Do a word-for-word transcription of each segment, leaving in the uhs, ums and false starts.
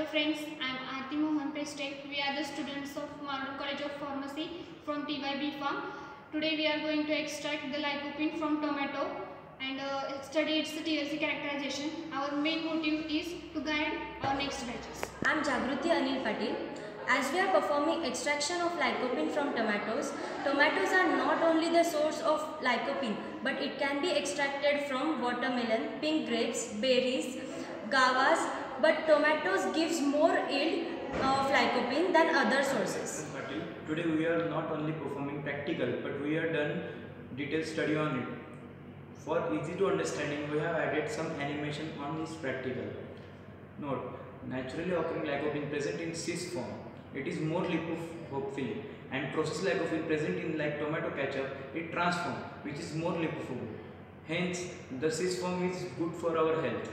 friends, I am Aarti Mohan Preste. We are the students of Mardu College of Pharmacy from T Y B Farm. Today we are going to extract the lycopene from tomato and uh, study its T L C characterization. Our main motive is to guide our next batches. I am Jagruti Anil Patil. As we are performing extraction of lycopene from tomatoes, tomatoes are not only the source of lycopene, but it can be extracted from watermelon, pink grapes, berries, guavas, but tomatoes gives more yield of lycopene than other sources. Today we are not only performing practical, but we have done detailed study on it. For easy to understanding, we have added some animation on this practical. Note, naturally occurring lycopene present in cis form. It is more lipophilic, and processed lycopene present in like tomato ketchup, it transforms, which is more lipophobic. Hence, the cis form is good for our health.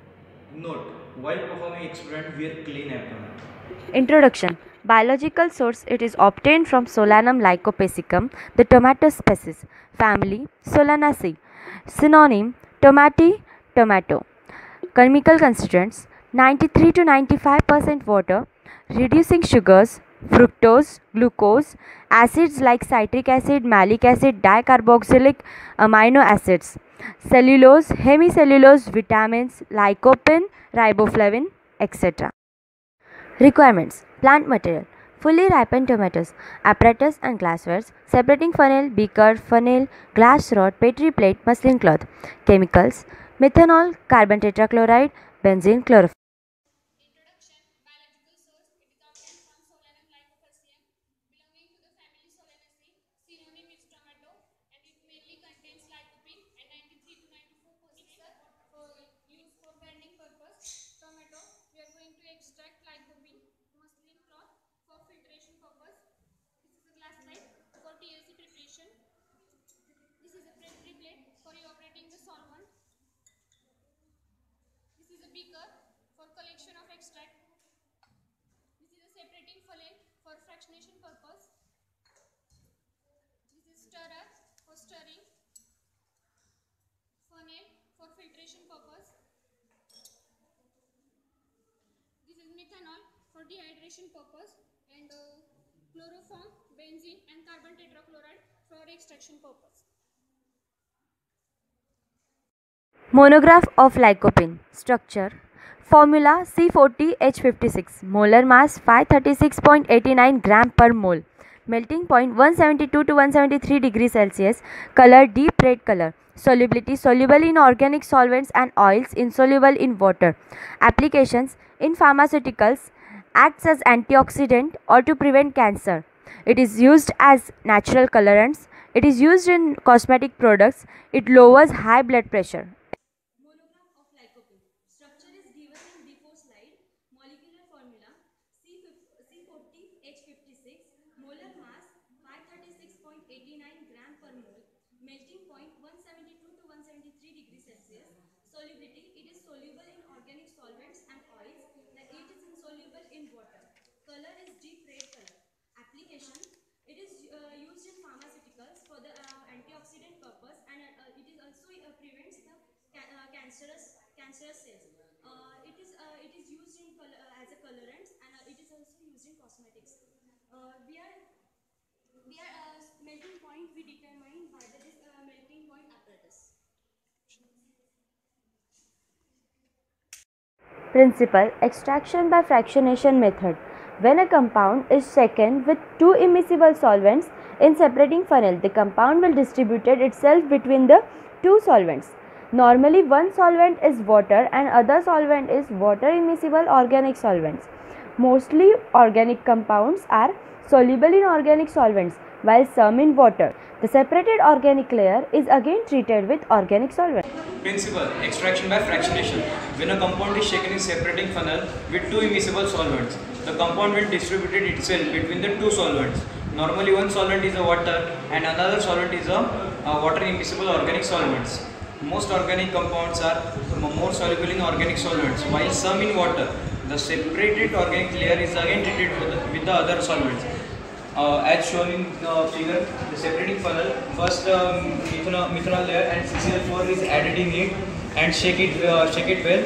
Note, while performing experiment, wear clean apron. Introduction. Biological source. It is obtained from Solanum lycopesicum, the tomato species, family Solanaceae. Synonym: tomati, tomato. Chemical constituents: ninety-three to ninety-five percent water, reducing sugars, fructose, glucose, acids like citric acid, malic acid, dicarboxylic amino acids, cellulose, hemicellulose, vitamins, lycopene, riboflavin, et cetera. Requirements: plant material, fully ripened tomatoes, apparatus and glassware, separating funnel, beaker, funnel, glass rod, petri plate, muslin cloth. Chemicals: methanol, carbon tetrachloride, benzene, chloroform. Introduction. Biological source. It is obtained from Solanum lycopesicum, belonging to the family Solanaceae. Synonym is tomato, and it mainly contains lycopene and ninety-three to ninety-four percent for use for branding purpose. Tomato. We are going to extract lycopene, muslin cloth for filtration purpose. This is a glass slide for T L C preparation. This is a petri plate for evaporating the solvent. This is a beaker for collection of extract. This is a separating funnel for fractionation purpose. This is stirrer for stirring. Funnel for filtration purpose. This is methanol for dehydration purpose, and uh, chloroform, benzene and carbon tetrachloride for extraction purpose. Monograph of lycopene. Structure. Formula: C forty H fifty-six. Molar mass: five hundred thirty-six point eight nine gram per mole. Melting point: one seventy-two to one seventy-three degrees Celsius. Color: deep red color. Solubility: soluble in organic solvents and oils, insoluble in water. Applications: in pharmaceuticals, acts as antioxidant or to prevent cancer. It is used as natural colorants. It is used in cosmetic products. It lowers high blood pressure. Monograph of lycopene. Structure is given in before slide. Molecular formula: C forty H fifty-six. Molar mass: five hundred thirty-six point eight nine gram per mole. Melting point: one seventy-two to one seventy-three degrees Celsius. Solubility: it is soluble in organic solvents and oils. Like it is insoluble in water. Color is deep red color. Application: it is uh, used in pharmaceuticals for the uh, antioxidant purpose, and uh, it is also uh, prevents the ca uh, cancerous cancerous cells. Uh, it is uh, it is used in uh, as a colorant, and uh, it is also used in cosmetics. Uh, we are we are uh, melting point we determine by the this uh, melting point apparatus. Principle: extraction by fractionation method. When a compound is shaken with two immiscible solvents in separating funnel, the compound will distribute itself between the two solvents. Normally, one solvent is water and other solvent is water immiscible organic solvents. Mostly organic compounds are soluble in organic solvents, while some in water. The separated organic layer is again treated with organic solvent. Principle: extraction by fractionation. When a compound is shaken in separating funnel with two immiscible solvents, the compound will distribute itself between the two solvents. Normally, one solvent is a water and another solvent is a, a water immiscible organic solvents. Most organic compounds are more soluble in organic solvents, while some in water. The separated organic layer is again treated with the, with the other solvents. Uh, as shown in the figure, the separating funnel, first um, methanol, methanol layer and C C L four is added in it and shake it, uh, shake it well.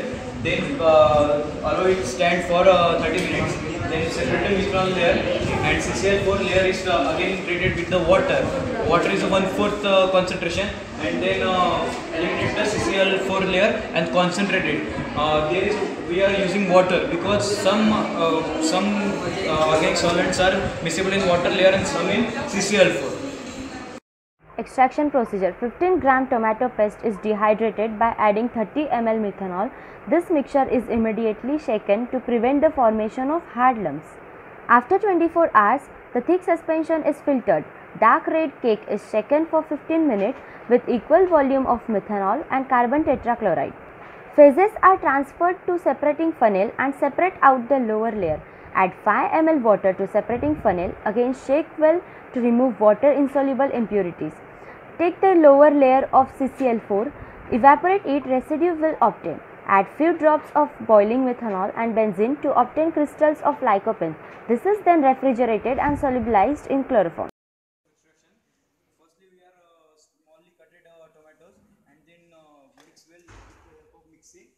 Then uh, allow it stand for uh, thirty minutes. Then separate the methanol layer, and C C L four layer is uh, again treated with the water. Water is a one fourth uh, concentration, and then uh, eliminate the C C L four layer and concentrate it. Uh, there is we are using water because some uh, some uh, organic solvents are miscible in water layer and some in C C L four. Extraction procedure. fifteen gram tomato paste is dehydrated by adding thirty milliliters methanol. This mixture is immediately shaken to prevent the formation of hard lumps. After twenty-four hours, the thick suspension is filtered. Dark red cake is shaken for fifteen minutes with equal volume of methanol and carbon tetrachloride. Phases are transferred to separating funnel and separate out the lower layer. Add five milliliters water to separating funnel. Again shake well to remove water insoluble impurities. Take the lower layer of C C L four, evaporate it, residue will obtain. Add few drops of boiling methanol and benzene to obtain crystals of lycopene. This is then refrigerated and solubilized in chloroform. Firstly, we are uh, smallly cutted uh, tomatoes and then uh, mix well of mixing.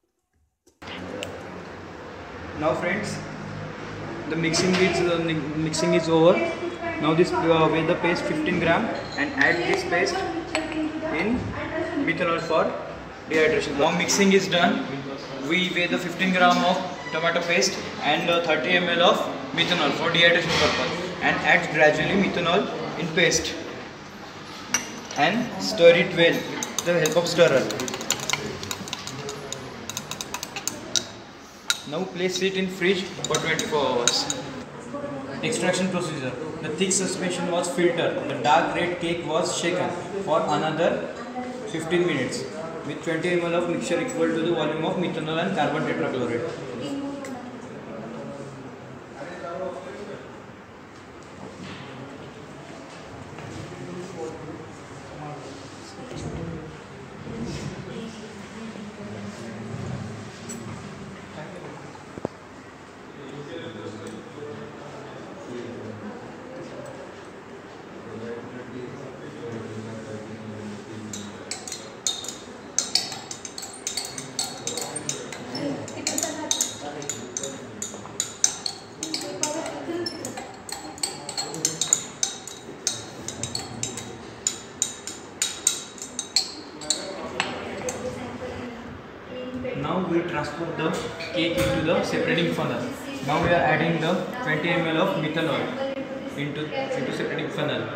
Now friends, the mixing is uh, mixing is over. Now this uh, weigh the paste fifteen gram and add this paste in methanol for dehydration. Now mixing is done. We weigh the fifteen gram of tomato paste and uh, thirty milliliters of methanol for dehydration purpose and add gradually methanol in paste and stir it well with the help of stirrer. Now place it in fridge for twenty-four hours. Extraction procedure. The thick suspension was filtered. The dark red cake was shaken for another fifteen minutes with twenty milliliters of mixture equal to the volume of methanol and carbon tetrachloride. Now we transfer the cake into the separating funnel. Now we are adding the twenty milliliters of methanol into, into separating funnel.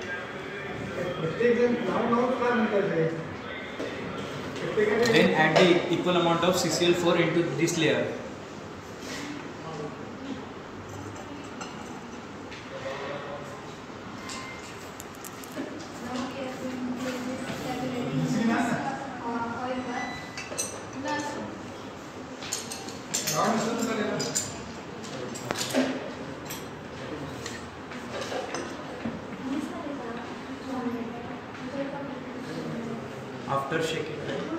Then add the equal amount of C C L four into this layer. After shaking,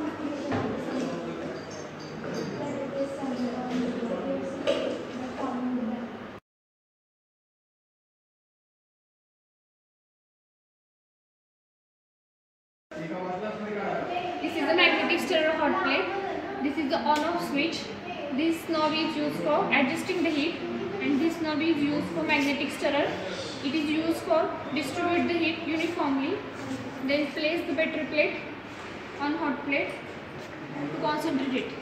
this is the magnetic stirrer hot plate. This is the on-off switch. This knob is used for adjusting the heat, and this knob is used for magnetic stirrer. It is used for distribute the heat uniformly. Then place the batter plate on hot plate to concentrate it.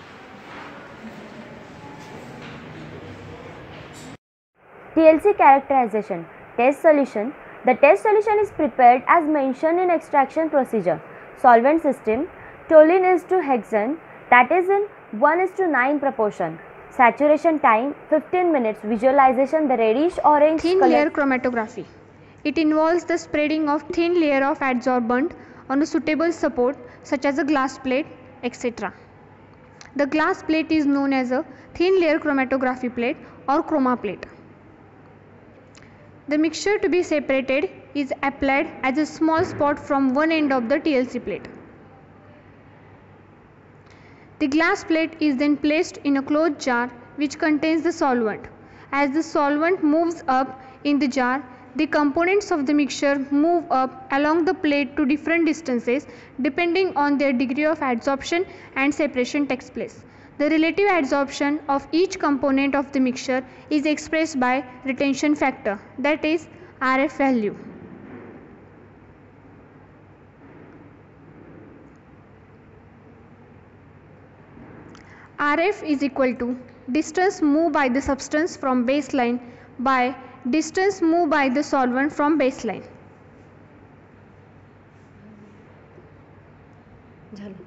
T L C characterization. Test solution. The test solution is prepared as mentioned in extraction procedure. Solvent system. Toluene is to hexane, that is in one is to nine proportion. Saturation time fifteen minutes. Visualization, the reddish orange Thin color. layer chromatography. It involves the spreading of thin layer of adsorbent on a suitable support such as a glass plate, et cetera. The glass plate is known as a thin layer chromatography plate or chroma plate. The mixture to be separated is applied as a small spot from one end of the T L C plate. The glass plate is then placed in a closed jar which contains the solvent. As the solvent moves up in the jar, the components of the mixture move up along the plate to different distances depending on their degree of adsorption and separation takes place. The relative adsorption of each component of the mixture is expressed by retention factor, that is R F value. R F is equal to distance moved by the substance from baseline by distance moved by the solvent from baseline. झालं.